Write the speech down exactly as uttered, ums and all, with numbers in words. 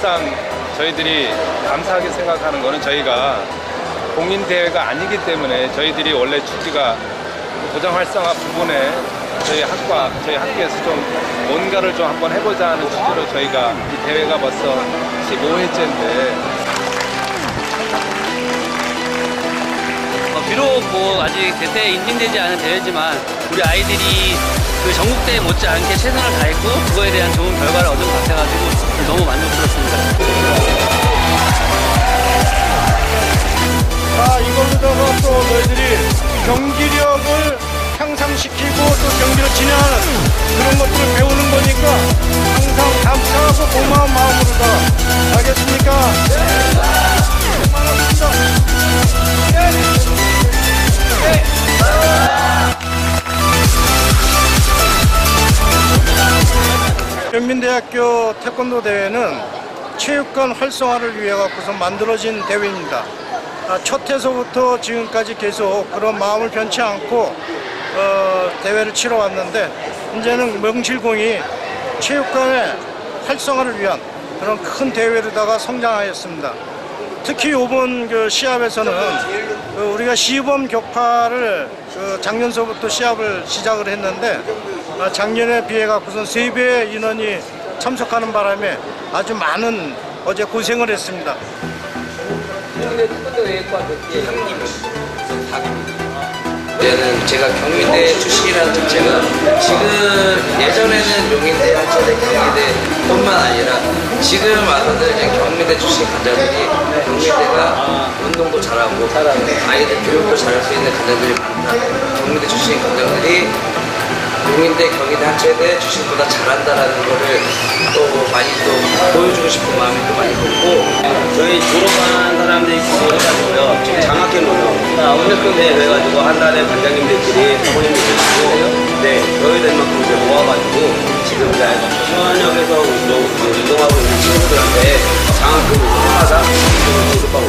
가장 저희들이 감사하게 생각하는 거는 저희가 공인대회가 아니기 때문에 저희들이 원래 취지가 도장 활성화 부분에 저희 학과, 저희 학교에서 좀 뭔가를 좀 한번 해보자 하는 취지로 저희가 이 대회가 벌써 십오 회째인데 어, 비록 뭐 아직 대대에 인증되지 않은 대회지만 우리 아이들이 그 전국대회 못지않게 최선을 다했고 그거에 대한 좋은 결과를 얻은 것 같아가지고 너무 만족스럽습니다. 자, 이걸로다가 또 너희들이 경기력을 향상시키고 또 경기를 진행하는 그런 것들을 배우는 거니까 항상 감사하고 고마운 마음으로 다 알겠습니까? 네. 고맙습니다. 네. 경민대학교 태권도 대회는 체육관 활성화를 위해 갖고서 만들어진 대회입니다. 첫 해서부터 지금까지 계속 그런 마음을 변치 않고 어, 대회를 치러 왔는데 이제는 명실공히 체육관의 활성화를 위한 그런 큰 대회로다가 성장하였습니다. 특히 이번 그 시합에서는 그 우리가 시범 격파를 그 작년서부터 시합을 시작을 했는데 작년에 비해 갖고선 세 배의 인원이 참석하는 바람에 아주 많은 어제 고생을 했습니다. 이제는 제가 경민대 출신이라는 자체가 지금 예전에는 용인대, 한천대, 경희대뿐만 아니라 지금 와서는 그냥 경민대 출신 관장들이 경민대가 운동도 잘하고 아이들 교육도 잘할 수 있는 관장들이 많다. 경민대 출신 관장들이 용인대, 경희대, 한천대 출신보다 잘한다라는 거를 또 많이 또 보여주고 싶은 마음이 또 많이 컸고 저희 졸업한 사람들이 해가지고요. 지금 장학회로요. 운동권 대회 해가지고 한 달에 관장님들끼리 사모님들끼리 있는데요. 네, 저희들만큼 이제 모아가지고 지금 이제 현역에서 운동, 운동하고 있는 친구들한테 장학금 하자 운동을 수급하고